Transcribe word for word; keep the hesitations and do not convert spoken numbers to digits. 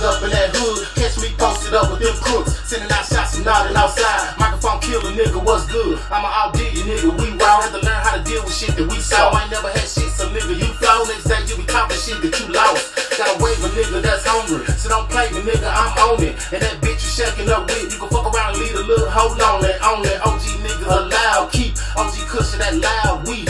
up in that hood. Catch me posted up with them crooks, sending out shots and nodding outside. Microphone killer, nigga, what's good? I'm an all dig you, nigga, we raw. Had to learn how to deal with shit that we saw. I ain't never had shit, so nigga, you flow. Next day you be talking shit that you lost. Gotta wave a nigga that's hungry, so don't play me, nigga, I'm on it. And that bitch you shaking up with, you can fuck around and leave a little hold on that, on that. O G niggas allowed, keep O G cushion that loud weed.